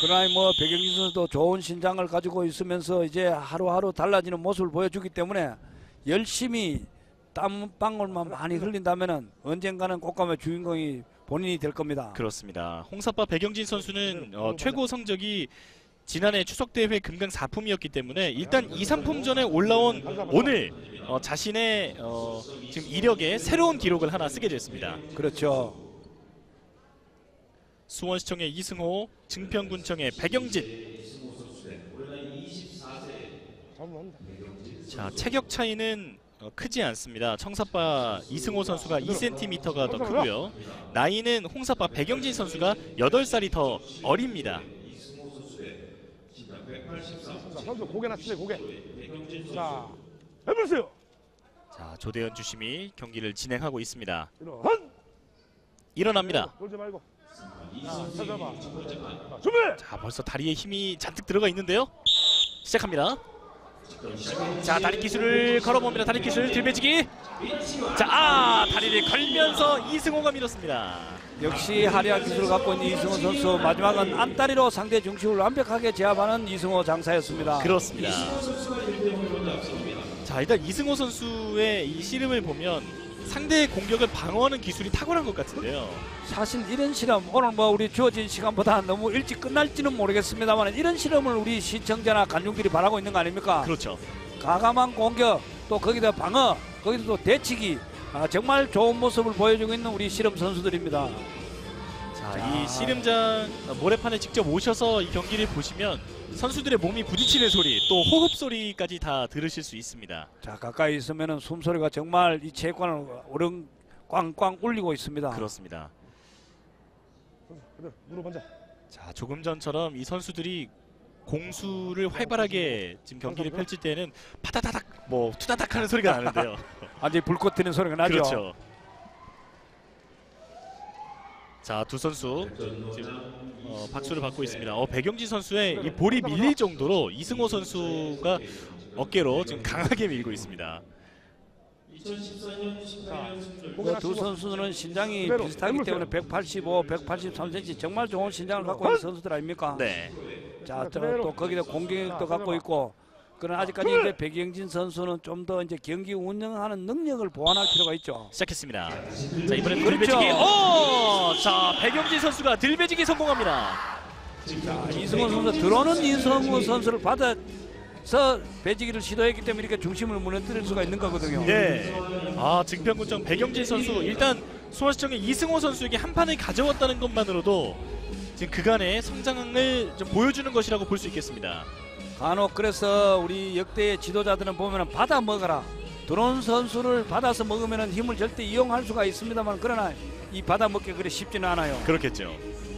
그러나 뭐 백영진 선수도 좋은 신장을 가지고 있으면서 이제 하루하루 달라지는 모습을 보여주기 때문에 열심히 땀방울만 많이 흘린다면은 언젠가는 꽃감의 주인공이 본인이 될 겁니다. 그렇습니다. 홍사파 백영진 선수는 최고 성적이 지난해 추석대회 금강 4품이었기 때문에 일단 2, 3품전에 올라온 오늘 자신의 지금 이력에 새로운 기록을 하나 쓰게 됐습니다. 그렇죠. 수원시청의 이승호, 증평군청의 백영진. 자, 체격 차이는 크지 않습니다. 청사파 이승호 선수가 2cm가 더 크고요. 나이는 홍사파 백영진 선수가 8살이 더 어립니다. 선수 고개 낮추세요. 고개. 자, 해보세요. 자, 조대현 주심이 경기를 진행하고 있습니다. 일어납니다. 돌지 말고. 찾아봐. 준비. 자, 벌써 다리에 힘이 잔뜩 들어가 있는데요. 시작합니다. 자, 다리 기술을 걸어봅니다. 다리 기술 들배지기. 자, 다리를 걸면서 이승호가 밀었습니다. 역시 화려한 기술을 갖고 있는 이승호 선수, 마지막은 안다리로 상대 중심을 완벽하게 제압하는 이승호 장사였습니다. 그렇습니다. 자, 일단 이승호 선수의 이 씨름을 보면 상대의 공격을 방어하는 기술이 탁월한 것 같은데요. 사실 이런 실험, 오늘 뭐 우리 주어진 시간보다 너무 일찍 끝날지는 모르겠습니다만 이런 실험을 우리 시청자나 관중들이 바라고 있는 거 아닙니까? 그렇죠. 과감한 공격, 또 거기다 방어, 거기다 또 대치기, 정말 좋은 모습을 보여주고 있는 우리 실험 선수들입니다. 자, 이 씨름장 모래판에 직접 오셔서 이 경기를 보시면 선수들의 몸이 부딪히는 소리, 또 호흡 소리까지 다 들으실 수 있습니다. 자, 가까이 있으면은 숨소리가 정말 이 체육관을 오른 꽝꽝 울리고 있습니다. 그렇습니다. 무릎 앉아. 자, 조금 전처럼 이 선수들이 공수를 활발하게 지금 경기를 펼칠 때는 파다다닥 뭐 투다닥 하는 소리가 나는데요. 완전히 불꽃 튀는 소리가 나죠. 그렇죠. 자, 두 선수 지금 박수를 받고 있습니다. 백영진 선수의 이 볼이 밀릴 정도로 이승호 선수가 어깨로 지금 강하게 밀고 있습니다. 두 선수는 신장이 비슷하기 때문에 185, 183cm 정말 좋은 신장을 갖고 있는 선수들 아닙니까? 네. 자, 또 거기다 공격력도 갖고 있고, 그러나 아직까지 이제 백영진 선수는 좀 더 이제 경기 운영하는 능력을 보완할 필요가 있죠. 시작했습니다. 자, 이번엔 그렇죠. 들배지기. 자, 백영진 선수가 들배지기 성공합니다. 자, 이승호 선수 들어오는 이승호 선수를 받아서 배지기를 시도했기 때문에 이렇게 중심을 무너뜨릴 수가 있는 거거든요. 네. 증평군청 백영진 선수, 일단 수원시청의 이승호 선수에게 한 판을 가져왔다는 것만으로도 지금 그간의 성장을 좀 보여주는 것이라고 볼 수 있겠습니다. 간혹 그래서 우리 역대의 지도자들은 보면은 받아 먹어라. 들어온 선수를 받아서 먹으면은 힘을 절대 이용할 수가 있습니다만, 그러나 이 받아 먹기 그래 쉽지는 않아요. 그렇겠죠.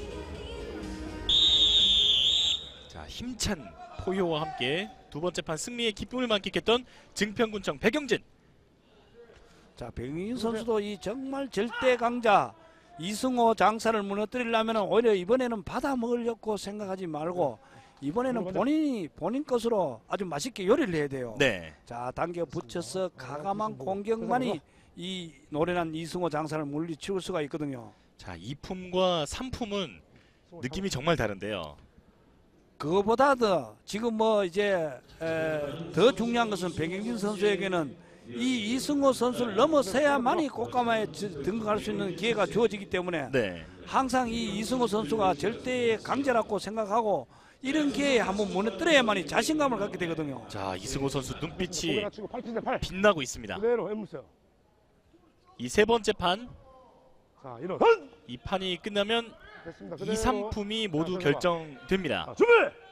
자, 힘찬 포효와 함께 두 번째 판 승리의 기쁨을 만끽했던 증평군청 백영진. 자, 백영진 선수도 이 정말 절대 강자 이승호 장사를 무너뜨리려면 오히려 이번에는 받아 먹으려고 생각하지 말고 이번에는 본인 것으로 아주 맛있게 요리를 해야 돼요. 네. 자, 당겨 붙여서 가감한 공격만이 이 노련한 이승호 장사를 물리치울 수가 있거든요. 자, 2품과 3품은 느낌이 정말 다른데요. 그거보다도 지금 뭐 이제 더 중요한 것은 백영진 선수에게는 이 이승호 선수를 넘어서야만이 꽃가마에 등극할 수 있는 기회가 주어지기 때문에 네. 항상 이 이승호 선수가 절대의 강자라고 생각하고 이런 기회에 한번 무너뜨려야만이 자신감을 갖게 되거든요. 자, 이승호 선수 눈빛이 팔 펴세요. 팔. 빛나고 있습니다. 그대로 해보세요. 이 세 번째 판, 자, 일어. 이 판이 끝나면 됐습니다. 2, 3품이 모두 결정됩니다. 준비.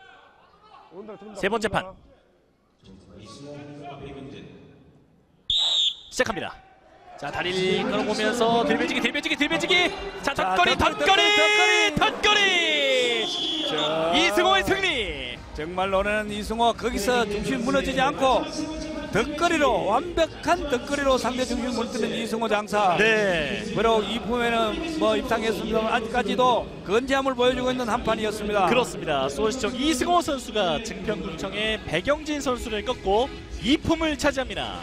세 번째 판. 시작합니다. 자, 다리를 끌어보면서 들배지기. 자, 덧거리. 이승호의 승리. 정말 노래는 이승호 거기서 중심이 무너지지 않고 덧거리로 완벽한 덧거리로 상대 중심을 무너뜨리는 이승호 장사. 네. 비록 이 품에는 뭐 입상했습니다만 아직까지도 건재함을 보여주고 있는 한 판이었습니다. 그렇습니다. 수원시청 이승호 선수가 증평군청의 백영진 선수를 꺾고 2품을 차지합니다.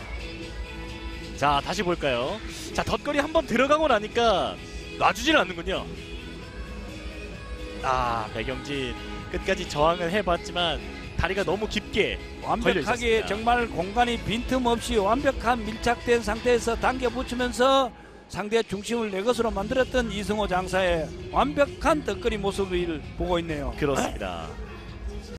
자, 다시 볼까요? 자, 덧거리 한번 들어가고 나니까 놔주질 않는군요. 백영진 끝까지 저항을 해봤지만 다리가 너무 깊게 걸려 완벽하게 있었습니다. 정말 공간이 빈틈없이 완벽한 밀착된 상태에서 당겨 붙이면서 상대 중심을 내 것으로 만들었던 이승호 장사의 완벽한 덧거리 모습을 보고 있네요. 그렇습니다.